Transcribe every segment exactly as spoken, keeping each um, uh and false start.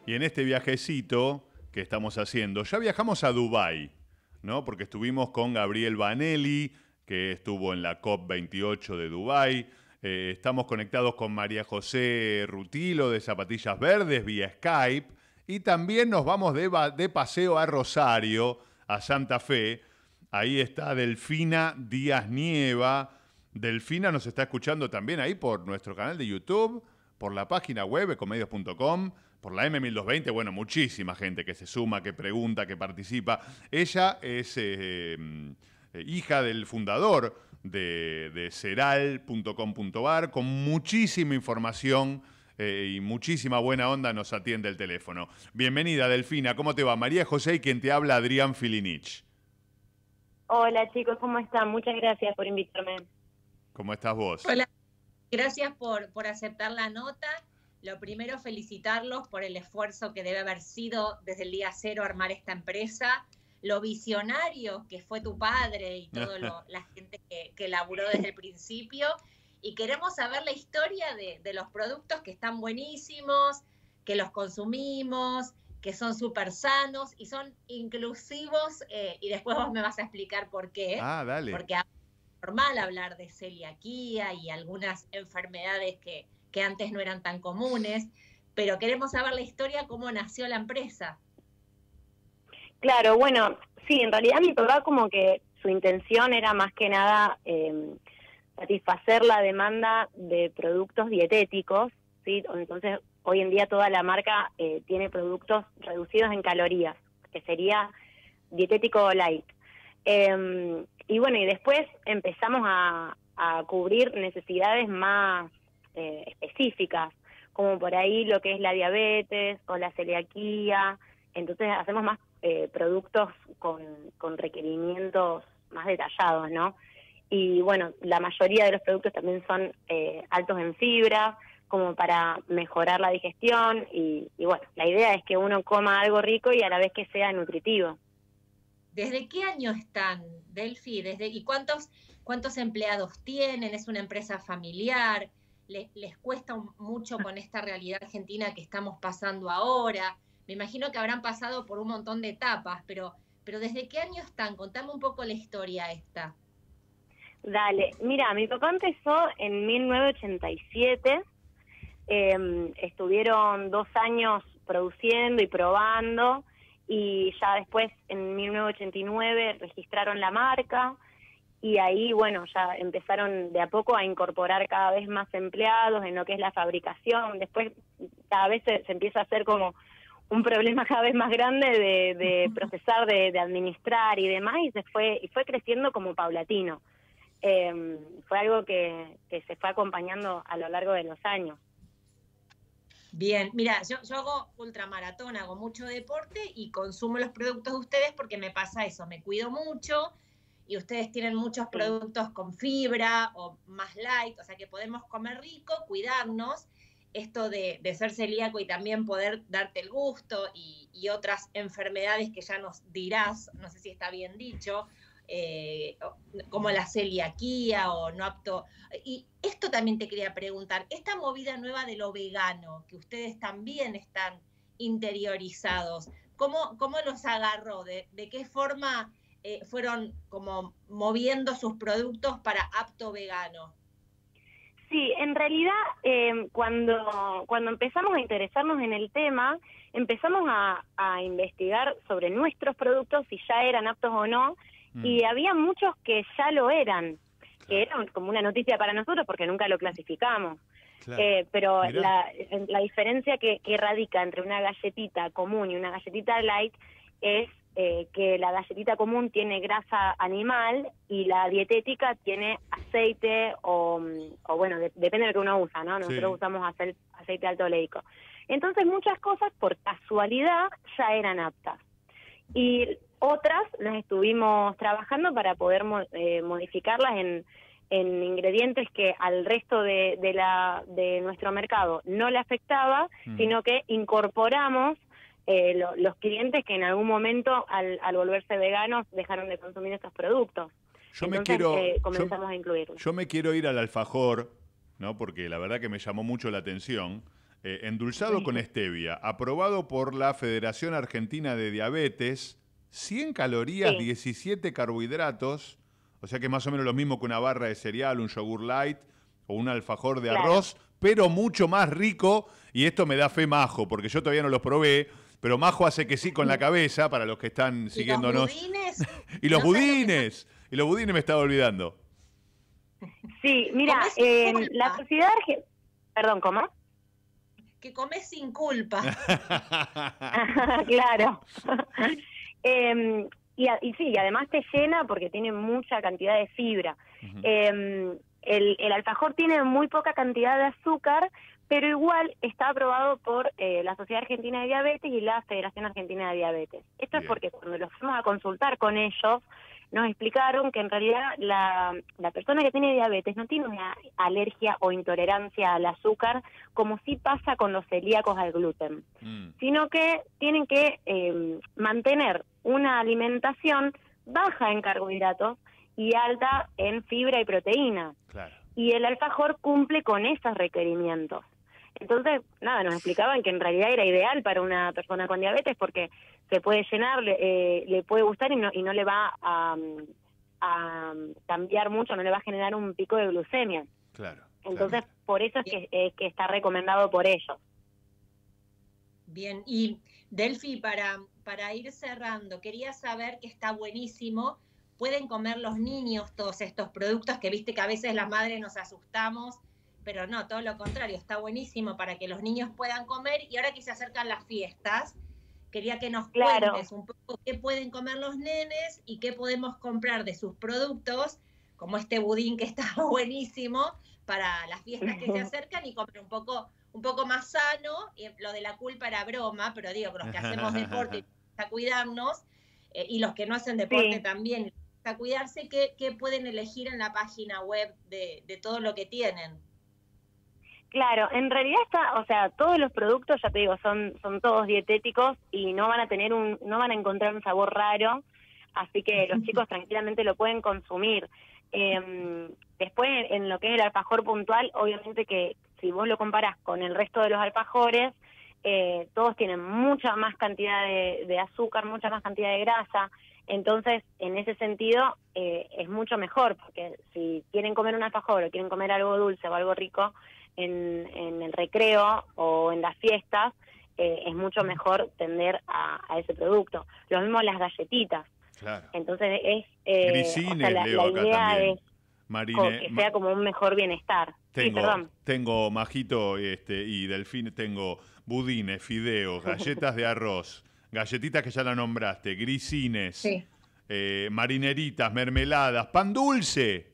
Y en este viajecito que estamos haciendo, ya viajamos a Dubái, ¿no? Porque estuvimos con Gabriel Vanelli, que estuvo en la COP veintiocho de Dubái. Eh, estamos conectados con María José Rutilo de Zapatillas Verdes vía Skype. Y también nos vamos de, de paseo a Rosario, a Santa Fe. Ahí está Delfina Díaz Nieva. Delfina nos está escuchando también ahí por nuestro canal de YouTube, por la página web ecomedios punto com, por la M mil doscientos veinte. Bueno, muchísima gente que se suma, que pregunta, que participa. Ella es eh, eh, hija del fundador de, de ceral punto com punto ar, con muchísima información eh, y muchísima buena onda nos atiende el teléfono. Bienvenida, Delfina. ¿Cómo te va? María José y quien te habla, Adrián Filinich. Hola chicos, ¿cómo están? Muchas gracias por invitarme. ¿Cómo estás vos? Hola, gracias por, por aceptar la nota. Lo primero, felicitarlos por el esfuerzo que debe haber sido desde el día cero armar esta empresa, lo visionario que fue tu padre y toda la gente que, que laburó desde el principio. Y queremos saber la historia de, de los productos que están buenísimos, que los consumimos, que son súper sanos y son inclusivos, eh, y después vos me vas a explicar por qué. Ah, dale. Porque es normal hablar de celiaquía y algunas enfermedades que, que antes no eran tan comunes, pero queremos saber la historia, cómo nació la empresa. Claro, bueno, sí, en realidad mi papá como que su intención era más que nada eh, satisfacer la demanda de productos dietéticos, ¿sí? Entonces, hoy en día toda la marca eh, tiene productos reducidos en calorías, que sería dietético light. Eh, y bueno, y después empezamos a, a cubrir necesidades más eh, específicas, como por ahí lo que es la diabetes o la celiaquía. Entonces hacemos más eh, productos con, con requerimientos más detallados, ¿no? Y bueno, la mayoría de los productos también son eh, altos en fibra, como para mejorar la digestión. Y, y bueno, la idea es que uno coma algo rico y a la vez que sea nutritivo. ¿Desde qué año están, Delphi? ¿Desde, ¿Y cuántos, cuántos empleados tienen? ¿Es una empresa familiar? ¿Les, les cuesta mucho con esta realidad argentina que estamos pasando ahora? Me imagino que habrán pasado por un montón de etapas, pero, pero ¿desde qué año están? Contame un poco la historia esta. Dale, mira, mi papá empezó en mil novecientos ochenta y siete, eh, estuvieron dos años produciendo y probando, y ya después en mil novecientos ochenta y nueve registraron la marca, y ahí, bueno, ya empezaron de a poco a incorporar cada vez más empleados en lo que es la fabricación. Después cada vez se, se empieza a hacer como un problema cada vez más grande de, de procesar, de, de administrar y demás, y se fue, y fue creciendo como paulatino. Eh, fue algo que, que se fue acompañando a lo largo de los años. Bien, mira, yo, yo hago ultramaratón, hago mucho deporte y consumo los productos de ustedes porque me pasa eso, me cuido mucho y ustedes tienen muchos productos con fibra o más light, o sea que podemos comer rico, cuidarnos, esto de, de ser celíaco y también poder darte el gusto y, y otras enfermedades que ya nos dirás, no sé si está bien dicho, Eh, como la celiaquía o no apto. Y esto también te quería preguntar, esta movida nueva de lo vegano, que ustedes también están interiorizados, ¿cómo, cómo los agarró? ¿De, de qué forma eh, fueron como moviendo sus productos para apto vegano? Sí, en realidad eh, cuando, cuando empezamos a interesarnos en el tema, empezamos a, a investigar sobre nuestros productos, si ya eran aptos o no, y había muchos que ya lo eran, que eran como una noticia para nosotros porque nunca lo clasificamos. Claro. Eh, pero la, la diferencia que, que radica entre una galletita común y una galletita light es eh, que la galletita común tiene grasa animal y la dietética tiene aceite o, o bueno, de, depende de lo que uno usa, ¿no? Nosotros sí. usamos aceite, aceite alto oleico. Entonces muchas cosas por casualidad ya eran aptas. Y otras las estuvimos trabajando para poder eh, modificarlas en, en ingredientes que al resto de, de, la, de nuestro mercado no le afectaba, mm. sino que incorporamos eh, lo, los clientes que en algún momento al, al volverse veganos dejaron de consumir estos productos. Yo Entonces me quiero, eh, comenzamos yo, a incluirlos. Yo me quiero ir al alfajor, ¿no? Porque la verdad que me llamó mucho la atención. eh, endulzado con stevia, aprobado por la Federación Argentina de Diabetes, cien calorías, Sí. diecisiete carbohidratos, o sea que es más o menos lo mismo que una barra de cereal, un yogur light o un alfajor de Claro. arroz, pero mucho más rico, y esto me da fe Majo, porque yo todavía no los probé, pero Majo hace que sí con la cabeza, para los que están ¿Y siguiéndonos. los budines? Y los ¿No sabes lo que budines, y los budines me estaba olvidando. Sí, mira, Comés sin eh, culpa. la sociedad argentina... Perdón, ¿cómo? Que comes sin culpa. Claro. Eh, y, a- y sí, y además te llena porque tiene mucha cantidad de fibra. Ujú. Eh, el, el alfajor tiene muy poca cantidad de azúcar, pero igual está aprobado por eh, la Sociedad Argentina de Diabetes y la Federación Argentina de Diabetes. Esto Bien. es porque cuando los fuimos a consultar con ellos, nos explicaron que en realidad la, la persona que tiene diabetes no tiene una alergia o intolerancia al azúcar, como sí pasa con los celíacos al gluten, Mm, sino que tienen que eh, mantener una alimentación baja en carbohidratos y alta en fibra y proteína. claro. Y el alfajor cumple con esos requerimientos. Entonces, nada, nos explicaban que en realidad era ideal para una persona con diabetes porque se puede llenar, le, eh, le puede gustar y no, y no le va a, a cambiar mucho, no le va a generar un pico de glucemia. Claro. Entonces, claro. por eso es que, es que está recomendado por ellos. Bien, y Delphi, para, para ir cerrando, quería saber que está buenísimo. Pueden comer los niños todos estos productos que viste que a veces las madres nos asustamos, pero no, todo lo contrario, está buenísimo para que los niños puedan comer. Y ahora que se acercan las fiestas, quería que nos Claro. cuentes un poco qué pueden comer los nenes y qué podemos comprar de sus productos, como este budín que está buenísimo para las fiestas que se acercan y comer un poco, un poco más sano. Y lo de la culpa era broma, pero digo, que los que hacemos deporte a cuidarnos, eh, y los que no hacen deporte Sí. también a cuidarse, ¿qué, qué pueden elegir en la página web de, de todo lo que tienen? Claro, en realidad está, o sea, todos los productos, ya te digo, son son todos dietéticos y no van a tener un, no van a encontrar un sabor raro, así que los chicos tranquilamente lo pueden consumir. Eh, después, en lo que es el alfajor puntual, obviamente que si vos lo comparás con el resto de los alfajores, eh, todos tienen mucha más cantidad de, de azúcar, mucha más cantidad de grasa. Entonces, en ese sentido, eh, es mucho mejor, porque si quieren comer un alfajor o quieren comer algo dulce o algo rico en, en el recreo o en las fiestas, eh, es mucho mejor tender a, a ese producto. Lo mismo las galletitas. Claro. Entonces, es eh, Grisines, o sea, la, leo la acá idea también. es Marine, co- que sea como un mejor bienestar. Sí, Tengo, perdón. tengo Majito este, y Delfín, tengo budines, fideos, galletas de arroz, galletitas que ya la nombraste, grisines, Sí. eh, marineritas, mermeladas, pan dulce.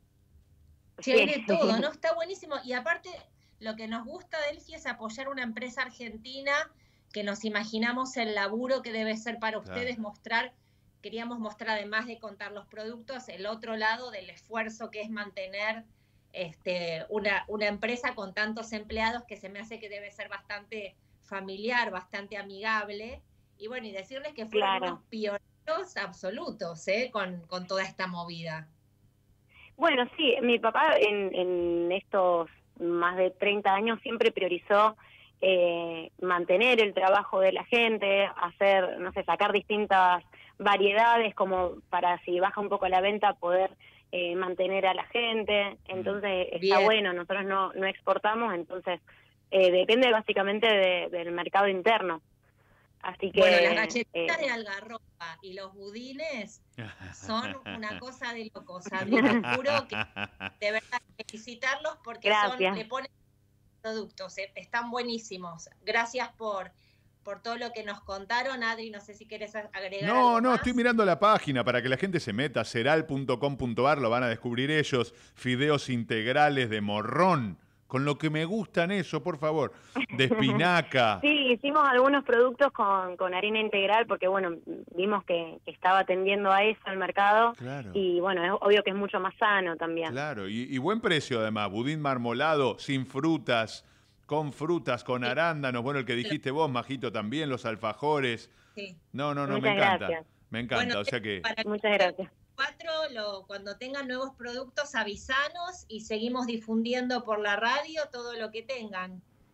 Sí, hay de todo, ¿no? Está buenísimo. Y aparte, lo que nos gusta, Delphi, es apoyar una empresa argentina que nos imaginamos el laburo que debe ser para ustedes, Claro. mostrar, queríamos mostrar, además de contar los productos, el otro lado del esfuerzo que es mantener este, una, una empresa con tantos empleados, que se me hace que debe ser bastante familiar, bastante amigable. Y bueno, y decirles que fueron Claro. unos pioneros absolutos, ¿eh? con, con toda esta movida. Bueno, sí, mi papá en, en estos más de treinta años siempre priorizó eh, mantener el trabajo de la gente, hacer, no sé, sacar distintas variedades como para si baja un poco la venta poder eh, mantener a la gente. Entonces está Bien. bueno, nosotros no, no exportamos, entonces eh, depende básicamente de, del mercado interno. Así que Bueno, las galletitas eh, de algarroba y los budines son una cosa de locos, Adri, te juro que de verdad felicitarlos porque son, Gracias. le ponen productos, eh, están buenísimos. Gracias por, por todo lo que nos contaron, Adri, no sé si quieres agregar No, algo no, más. estoy mirando la página para que la gente se meta, ceral punto com punto ar, lo van a descubrir ellos, fideos integrales de morrón, con lo que me gustan eso, por favor, de espinaca. Sí, hicimos algunos productos con, con harina integral porque, bueno, vimos que, que estaba tendiendo a eso el mercado. Claro. Y, bueno, es obvio que es mucho más sano también. Claro, y, y buen precio además, budín marmolado, sin frutas, con frutas, con Sí. arándanos, bueno, el que dijiste vos, Majito, también, los alfajores. Sí. No, no, no, me Muchas encanta, gracias. me encanta, Bueno, o sea que... para Muchas gracias. cuatro, lo, cuando tengan nuevos productos, avisanos y seguimos difundiendo por la radio todo lo que tengan.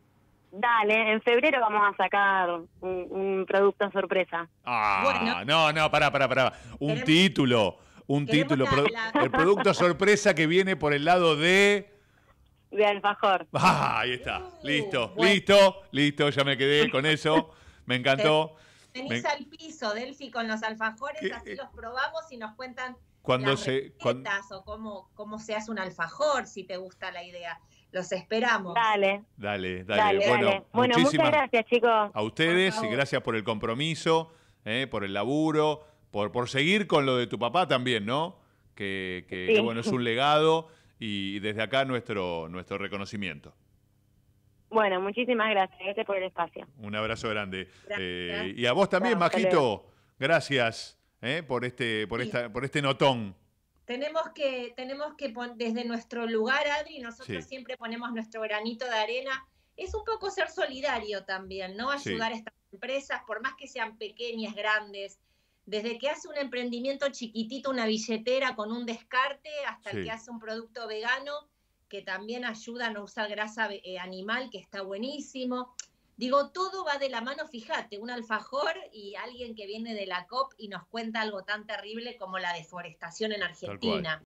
Dale, en febrero vamos a sacar un, un producto sorpresa. Ah, Bueno. no, no, pará, pará, pará. Un Queremos- título, un queremos título. la- produ- la- El producto sorpresa que viene por el lado de... De alfajor. Ah, ahí está. Uh, Listo, bueno. listo, listo, ya me quedé con eso. Me encantó. Venís Me- al piso, Delphi, con los alfajores, ¿Qué? así los probamos y nos cuentan Cuando las se... cuan- recetas o cómo, cómo se hace un alfajor, si te gusta la idea. Los esperamos. Dale, Dale, dale. dale, Bueno, dale. Bueno, muchísimas muchas gracias, chicos. a ustedes Por y favor. gracias por el compromiso, eh, por el laburo, por, por seguir con lo de tu papá también, ¿no? Que, que- Sí. que, bueno, es un legado y desde acá nuestro, nuestro reconocimiento. Bueno, muchísimas gracias. Gracias por el espacio. Un abrazo grande. Gracias. Eh, y a vos también, Bueno, hasta Majito, gracias eh, por este, por Sí. esta, por este notón. Tenemos que, tenemos que pon- desde nuestro lugar, Adri, nosotros Sí. siempre ponemos nuestro granito de arena. Es un poco ser solidario también, ¿no? Sí. Ayudar a estas empresas, por más que sean pequeñas, grandes, desde que hace un emprendimiento chiquitito, una billetera con un descarte, hasta Sí. el que hace un producto vegano, que también ayuda a no usar grasa eh, animal, que está buenísimo. Digo, todo va de la mano, fíjate, un alfajor y alguien que viene de la COP y nos cuenta algo tan terrible como la deforestación en cual. Argentina.